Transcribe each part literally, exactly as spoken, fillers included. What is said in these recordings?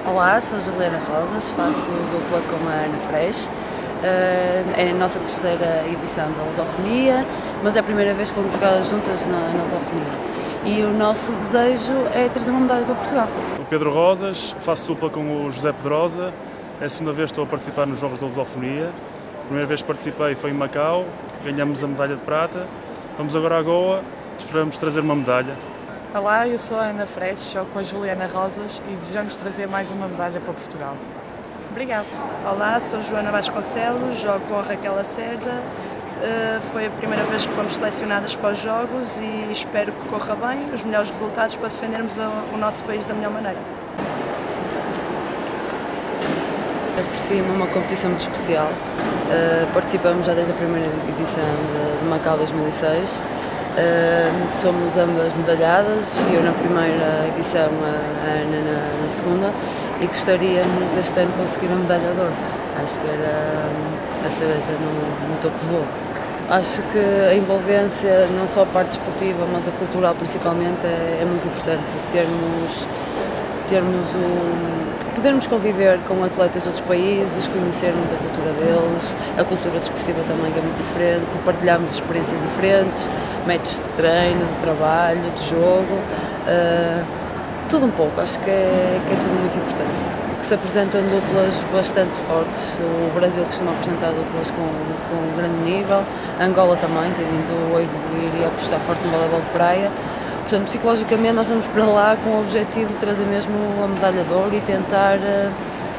Olá, sou Juliana Rosas, faço dupla com a Ana Freixo. É a nossa terceira edição da Lusofonia, mas é a primeira vez que vamos jogar juntas na, na Lusofonia. E o nosso desejo é trazer uma medalha para Portugal. O Pedro Rosas, faço dupla com o José Pedrosa. É a segunda vez que estou a participar nos Jogos da Lusofonia. A primeira vez que participei foi em Macau, ganhamos a medalha de prata. Vamos agora à Goa, esperamos trazer uma medalha. Olá, eu sou a Ana Freixo, jogo com a Juliana Rosas e desejamos trazer mais uma medalha para Portugal. Obrigada. Olá, sou Joana Vasconcelos, jogo com a Raquel Lacerda. Uh, foi a primeira vez que fomos selecionadas para os Jogos e espero que corra bem, os melhores resultados para defendermos o, o nosso país da melhor maneira. É por cima uma competição muito especial. Uh, participamos já desde a primeira edição de, de Macau dois mil e seis. Uh, somos ambas medalhadas, eu na primeira edição, a Ana na, na segunda, e gostaríamos este ano conseguir a medalha de ouro. Acho que era a cereja no, no topo do bolo. Acho que a envolvência, não só a parte desportiva, mas a cultural principalmente, é, é muito importante. Termos, termos o, podermos conviver com atletas de outros países, conhecermos a cultura deles, a cultura desportiva também que é muito diferente, partilharmos experiências diferentes, métodos de treino, de trabalho, de jogo, uh, tudo um pouco, acho que é, que é tudo muito importante. Que se apresentam duplas bastante fortes, o Brasil costuma apresentar duplas com, com um grande nível, a Angola também tem vindo a evoluir e a apostar forte no voleibol de praia. Portanto, psicologicamente nós vamos para lá com o objetivo de trazer mesmo a medalha de ouro e tentar, uh,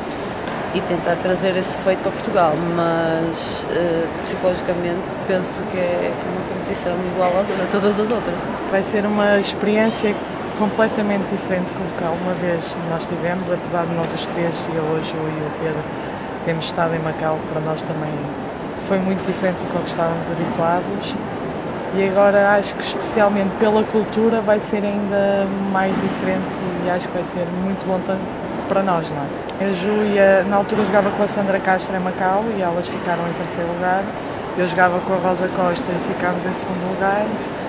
e tentar trazer esse feito para Portugal, mas uh, psicologicamente penso que é, que é uma competição igual a todas as outras. Vai ser uma experiência completamente diferente com que alguma vez nós tivemos, apesar de nós os três, eu hoje eu e o Pedro, termos estado em Macau, para nós também foi muito diferente do que estávamos habituados. E agora acho que especialmente pela cultura vai ser ainda mais diferente e acho que vai ser muito bom para nós, não é? A Júlia, na altura jogava com a Sandra Castro em Macau e elas ficaram em terceiro lugar. Eu jogava com a Rosa Costa e ficámos em segundo lugar.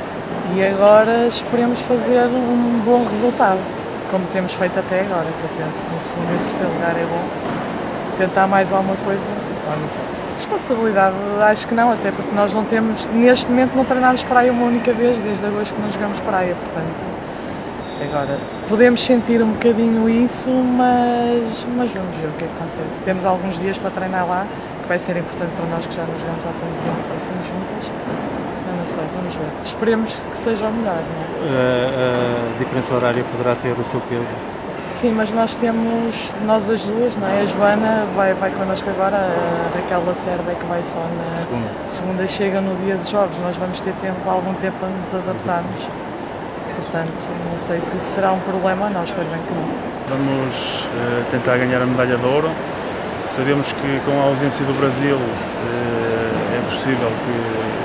E agora esperemos fazer um bom resultado, como temos feito até agora, que eu penso que o segundo e o terceiro lugar é bom. Tentar mais alguma coisa, não sei. Responsabilidade, acho que não, até porque nós não temos, neste momento não treinámos praia uma única vez, desde agosto que não jogamos praia, portanto, agora podemos sentir um bocadinho isso, mas, mas vamos ver o que é que acontece. Temos alguns dias para treinar lá, que vai ser importante para nós que já não jogamos há tanto tempo, assim juntas, eu não sei, vamos ver. Esperemos que seja o melhor, não é? A, a diferença horária poderá ter o seu peso? Sim, mas nós temos, nós as duas, não é? A Joana vai, vai connosco agora, a Raquel Lacerda é que vai só na segunda. segunda, chega no dia dos jogos, nós vamos ter tempo, algum tempo para nos adaptarmos, portanto, não sei se isso será um problema ou não, espero bem que não. Vamos uh, tentar ganhar a medalha de ouro, sabemos que com a ausência do Brasil uh, é possível que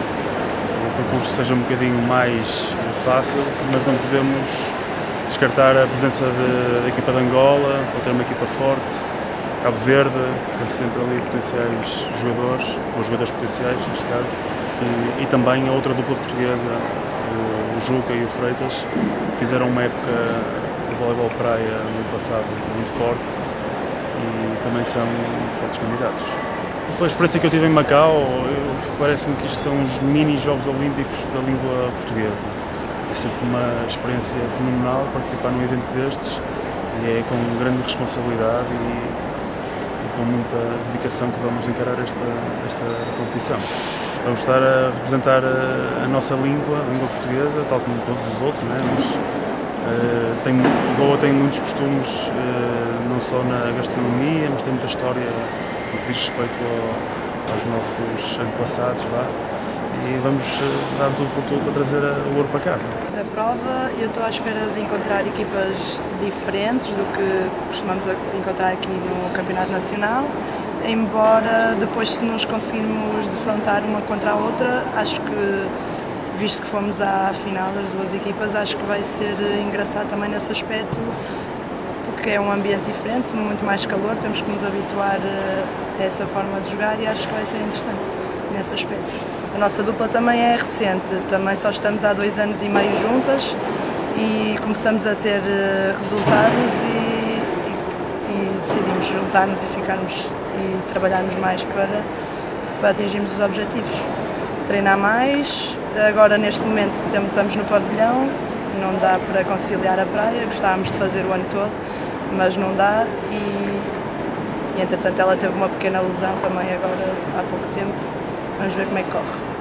o percurso seja um bocadinho mais fácil, mas não podemos descartar a presença de, da equipa de Angola, para ter uma equipa forte, Cabo Verde, tem sempre ali potenciais jogadores, ou jogadores potenciais neste caso, e, e também a outra dupla portuguesa, o, o Juca e o Freitas, fizeram uma época de voleibol praia no ano passado muito forte e também são fortes candidatos. A experiência que eu tive em Macau, parece-me que isto são os mini Jogos Olímpicos da língua portuguesa. É sempre uma experiência fenomenal participar num evento destes e é com grande responsabilidade e, e com muita dedicação que vamos encarar esta, esta competição. Vamos estar a representar a, a nossa língua, a língua portuguesa, tal como todos os outros, né? Mas uh, tem, Goa tem muitos costumes, uh, não só na gastronomia, mas tem muita história no que diz respeito ao, aos nossos antepassados lá. E vamos dar tudo por tudo para trazer o ouro para casa. Da prova, eu estou à espera de encontrar equipas diferentes do que costumamos encontrar aqui no Campeonato Nacional, embora depois, se nos conseguirmos defrontar uma contra a outra, acho que, visto que fomos à final das duas equipas, acho que vai ser engraçado também nesse aspecto, porque é um ambiente diferente, muito mais calor, temos que nos habituar a essa forma de jogar e acho que vai ser interessante nesse aspecto. A nossa dupla também é recente, também só estamos há dois anos e meio juntas e começamos a ter resultados e, e decidimos juntar-nos e ficarmos e trabalharmos mais para, para atingirmos os objetivos. Treinar mais, agora neste momento estamos no pavilhão, não dá para conciliar a praia, gostávamos de fazer o ano todo, mas não dá e, e entretanto ela teve uma pequena lesão também agora há pouco tempo, vamos ver como é que corre.